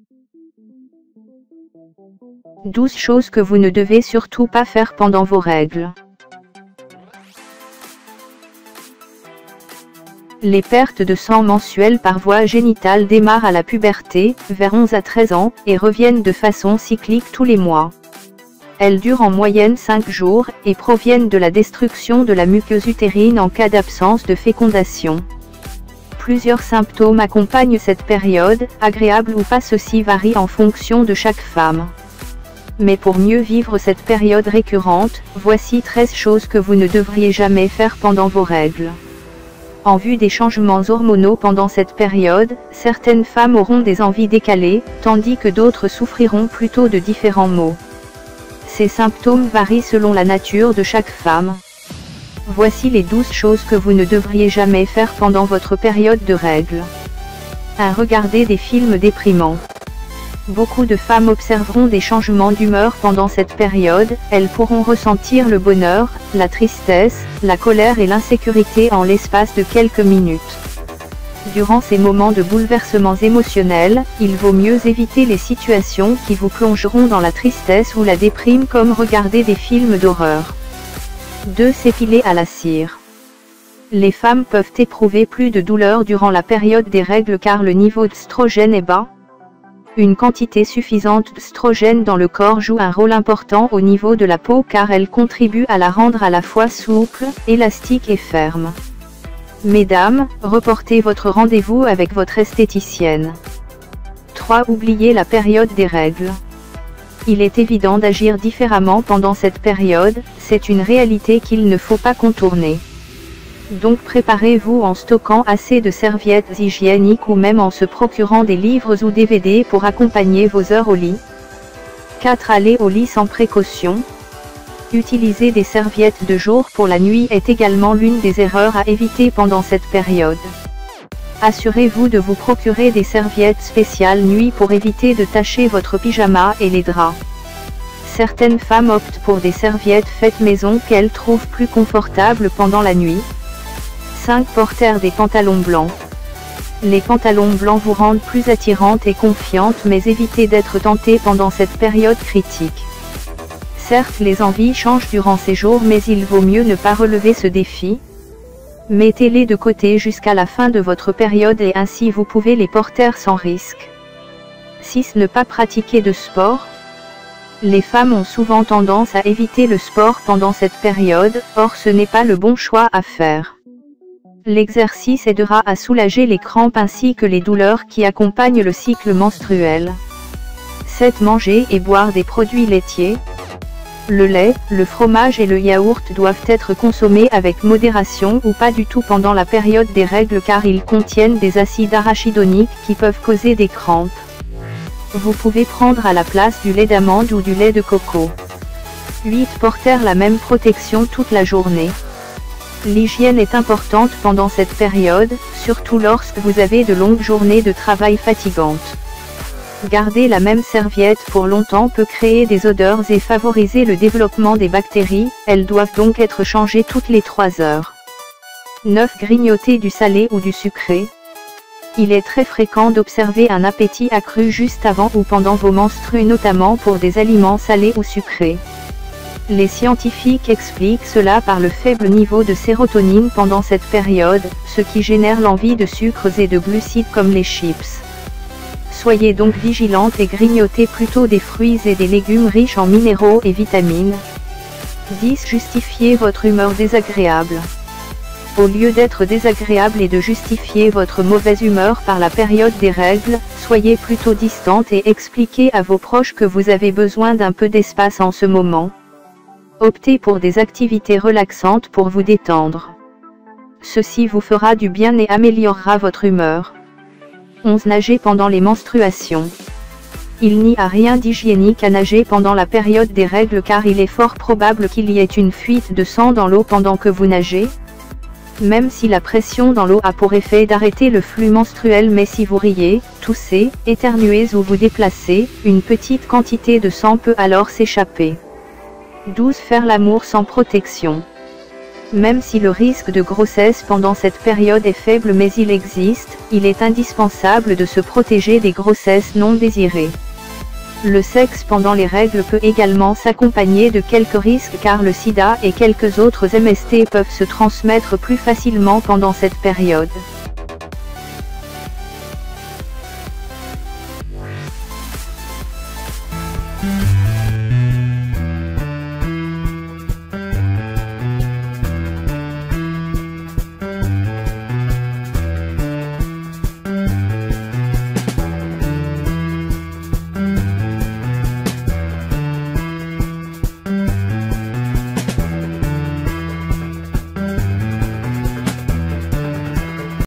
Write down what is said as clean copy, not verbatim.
12 choses que vous ne devez surtout pas faire pendant vos règles. Les pertes de sang mensuelles par voie génitale démarrent à la puberté, vers 11 à 13 ans, et reviennent de façon cyclique tous les mois. Elles durent en moyenne 5 jours, et proviennent de la destruction de la muqueuse utérine en cas d'absence de fécondation. Plusieurs symptômes accompagnent cette période, agréables ou pas, ceci varie en fonction de chaque femme. Mais pour mieux vivre cette période récurrente, voici 13 choses que vous ne devriez jamais faire pendant vos règles. En vue des changements hormonaux pendant cette période, certaines femmes auront des envies décalées, tandis que d'autres souffriront plutôt de différents maux. Ces symptômes varient selon la nature de chaque femme. Voici les 12 choses que vous ne devriez jamais faire pendant votre période de règles. 1. Regarder des films déprimants. Beaucoup de femmes observeront des changements d'humeur pendant cette période, elles pourront ressentir le bonheur, la tristesse, la colère et l'insécurité en l'espace de quelques minutes. Durant ces moments de bouleversements émotionnels, il vaut mieux éviter les situations qui vous plongeront dans la tristesse ou la déprime, comme regarder des films d'horreur. 2. S'épiler à la cire. Les femmes peuvent éprouver plus de douleur durant la période des règles car le niveau d'œstrogène est bas. Une quantité suffisante d'œstrogène dans le corps joue un rôle important au niveau de la peau car elle contribue à la rendre à la fois souple, élastique et ferme. Mesdames, reportez votre rendez-vous avec votre esthéticienne. 3. Oubliez la période des règles. Il est évident d'agir différemment pendant cette période, c'est une réalité qu'il ne faut pas contourner. Donc préparez-vous en stockant assez de serviettes hygiéniques ou même en se procurant des livres ou DVD pour accompagner vos heures au lit. 4. Aller au lit sans précaution. Utiliser des serviettes de jour pour la nuit est également l'une des erreurs à éviter pendant cette période. Assurez-vous de vous procurer des serviettes spéciales nuit pour éviter de tacher votre pyjama et les draps. Certaines femmes optent pour des serviettes faites maison qu'elles trouvent plus confortables pendant la nuit. 5. Porter des pantalons blancs. Les pantalons blancs vous rendent plus attirante et confiante, mais évitez d'être tentée pendant cette période critique. Certes, les envies changent durant ces jours, mais il vaut mieux ne pas relever ce défi. Mettez-les de côté jusqu'à la fin de votre période et ainsi vous pouvez les porter sans risque. 6. Ne pas pratiquer de sport. Les femmes ont souvent tendance à éviter le sport pendant cette période, or ce n'est pas le bon choix à faire. L'exercice aidera à soulager les crampes ainsi que les douleurs qui accompagnent le cycle menstruel. 7. Manger et boire des produits laitiers. Le lait, le fromage et le yaourt doivent être consommés avec modération ou pas du tout pendant la période des règles car ils contiennent des acides arachidoniques qui peuvent causer des crampes. Vous pouvez prendre à la place du lait d'amande ou du lait de coco. 8. Porter la même protection toute la journée. L'hygiène est importante pendant cette période, surtout lorsque vous avez de longues journées de travail fatigantes. Garder la même serviette pour longtemps peut créer des odeurs et favoriser le développement des bactéries, elles doivent donc être changées toutes les 3 heures. 9. Grignoter du salé ou du sucré. Il est très fréquent d'observer un appétit accru juste avant ou pendant vos menstrues, notamment pour des aliments salés ou sucrés. Les scientifiques expliquent cela par le faible niveau de sérotonine pendant cette période, ce qui génère l'envie de sucres et de glucides comme les chips. Soyez donc vigilante et grignotez plutôt des fruits et des légumes riches en minéraux et vitamines. 10. Justifiez votre humeur désagréable. Au lieu d'être désagréable et de justifier votre mauvaise humeur par la période des règles, soyez plutôt distante et expliquez à vos proches que vous avez besoin d'un peu d'espace en ce moment. Optez pour des activités relaxantes pour vous détendre. Ceci vous fera du bien et améliorera votre humeur. 11. Nager pendant les menstruations. Il n'y a rien d'hygiénique à nager pendant la période des règles car il est fort probable qu'il y ait une fuite de sang dans l'eau pendant que vous nagez. Même si la pression dans l'eau a pour effet d'arrêter le flux menstruel, mais si vous riez, toussez, éternuez ou vous déplacez, une petite quantité de sang peut alors s'échapper. 12. Faire l'amour sans protection. Même si le risque de grossesse pendant cette période est faible mais il existe, il est indispensable de se protéger des grossesses non désirées. Le sexe pendant les règles peut également s'accompagner de quelques risques car le sida et quelques autres MST peuvent se transmettre plus facilement pendant cette période.